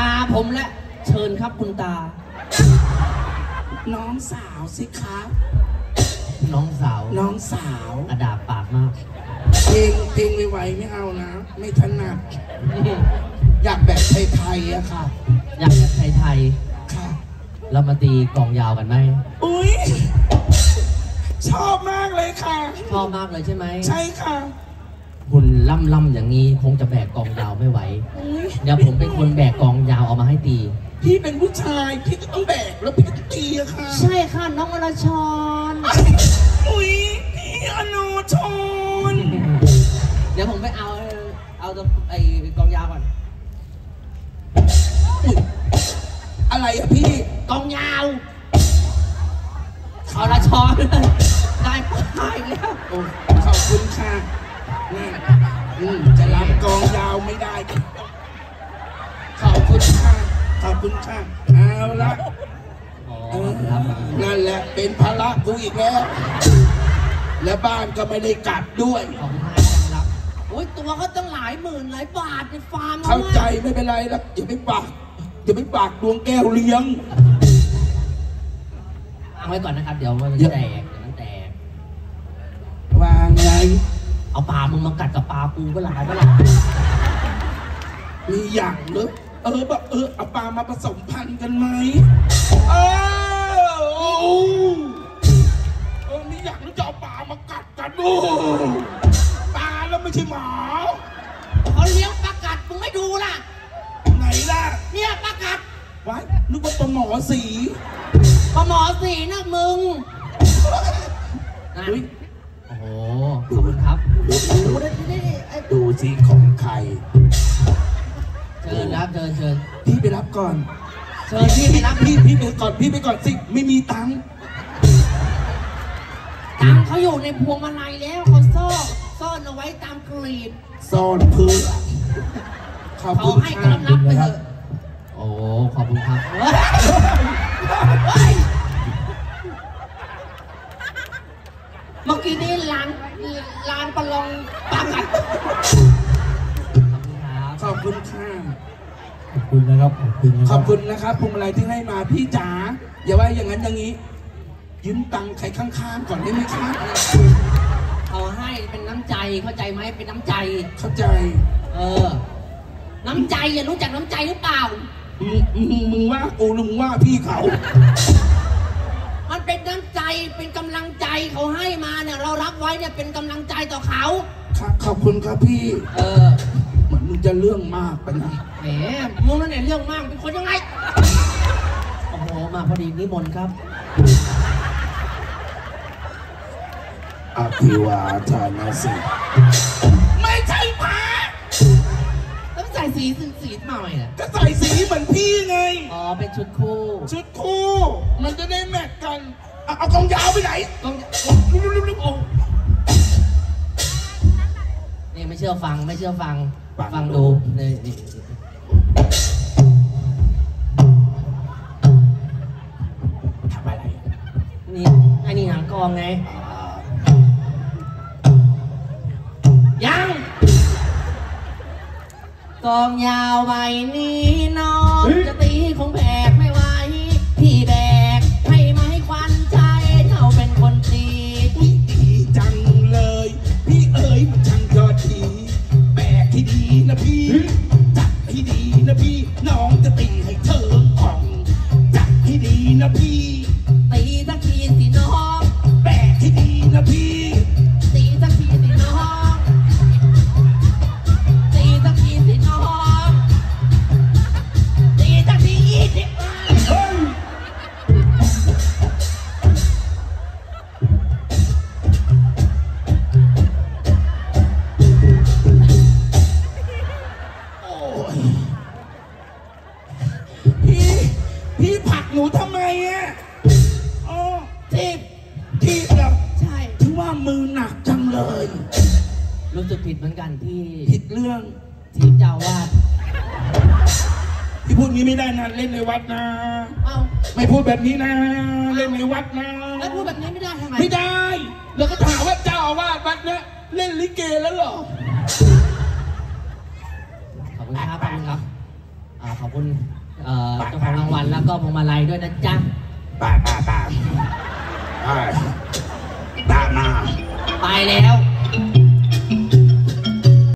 าผมและเชิญครับคุณตาน้องสาวสิครับน้องสาวกระดาษปากมากเพลงไวๆไม่เอานะไม่ถนัดอยากแบบไทยๆอะค่ะอยากแบบไทยๆค่ะเรามาตีกลองยาวกันไหมอุ๊ยชอบมากเลยค่ะชอบมากเลยใช่ไหมใช่ค่ะคุณล่ำอย่างนี้คงจะแบกกลองยาวไม่ไหวเดี๋ยวผมเป็นคนแบกกลองยาวเอามาให้ตีพี่เป็นผู้ชายพี่ก็ต้องแบกแล้วพี่ก็ต้องตีอะค่ะใช่ค่ะน้องอรชรอุ๊ยพี่อนุชนเดี๋ยวผมไปเอาไอ้กลองยาวก่อนอะไรอะพี่กลองยาวอรชรได้ป้ายแล้วโอ้ขอบคุณค่ะนี่จะรับกองยาวไม่ได้ขอบคุณค่ะขอบคุณค่ะเอาละนั่นแหละเป็นภาระกูอีกแล้วและบ้านก็ไม่ได้กลับด้วยขอบคุณครับโอ้ยตัวก็ต้องหลายหมื่นหลายบาทในฟาร์มเข้าใจไม่เป็นไรแล้วอย่าไปปากดวงแก้วเลี้ยงเอาไว้ก่อนนะครับเดี๋ยวมันแตกวางไงเอาปลามึงมากัดกับปลาปูก็หลายมีอย่างเนอะแบบเอาปลามาผสมพันธุ์กันไหมมีอย่างแล้วจะเอาปลามากัดกันดูปลาแล้วไม่ใช่หมาเขาเลี้ยงปลากัดมึงไม่ดูล่ะไหนล่ะเนี่ยปลากัดไว้นึกว่าปลาหมอสีนะมึงโอ้โหขอบคุณครับดูสิของใครเชิญครับเชิญพี่ไปรับก่อนเชิญพี่ไปรับพี่ไปก่อนสิไม่มีตังค์เขาอยู่ในพวงมาลัยแล้วเขาซ่อนเอาไว้ตามกรีบซ่อนเพื่อเขาให้กำลับไปเถอะโอ้ขอบคุณครับเมื่อกี้นี้ลานประลองปากัดขอบคุณค่ะขอบคุณนะครับขอบคุณนะครับพวงมาลัยที่ให้มาพี่จ๋าอย่าว่าอย่างนั้นอย่างนี้ยืมตังค์ใครข้างๆก่อนได้ไหมครับเอาให้เป็นน้ำใจเข้าใจไหมเป็นน้ำใจเข้าใจน้ำใจอย่ารู้จักน้ำใจหรือเปล่ามึงว่ากูหรือมึงว่าพี่เขามันเป็นน้ำใจเป็นกำลังใจเขาให้มาเนี่ยเรารับไว้เนี่ยเป็นกำลังใจต่อเขาครับขอบคุณครับพี่เหมือนมึงจะเรื่องมากไปนะแหมมึงนั่นเนี่ยเรื่องมากเป็นคนยังไงโอ้โหมาพอดีนิมนต์ครับอภิวาทานาสิไม่ใช่พระต้องใส่สีหน่อยอ่ะก็ใส่สีเหมือนพี่ไงอ๋อเป็นชุดคู่มันจะได้แมทกันเอากองยาวไปไหนกองนี่ไม่เชื่อฟังดูนี่ทำอะไรนี่ไอ้นี่หางกองไงยังกองยาวใบนี้น้องจะตีคงแบกไม่ไหวพี่แบกให้ไหมควันใจเท่าเป็นคนตีดีจังเลยพี่เอ๋ยมันช่างยอดดีแบกให้ดีนะพี่จัดให้ดีนะพี่น้องจะตีให้เธอของจัดให้ดีนะพี่ตีสักทีสิน้องแบกให้ดีนะพี่ตีสักทีสิน้องตีสักทีสิน้องตีสักทีสิพี่ผลักหนูทำไมอ่ะทีบเหรอใช่ถึงว่ามือหนักจังเลยรู้สึกผิดเหมือนกันที่ผิดเรื่องทีบเจ้าวาดที่พูดนี้ไม่ได้นะเล่นในวัดนะไม่พูดแบบนี้นะเล่นในวัดนะแล้วพูดแบบนี้ไม่ได้ทำไมไม่ได้แล้วก็ถามว่าเจ้าอาวาสวัดเนี่ยเล่นลิเกแล้วเหรอขอบคุณครับขอบคุณเจ้าของรางวัลแล้วก็พวงมาลัยด้วยนะจ๊ะป้ามาไปแล้ว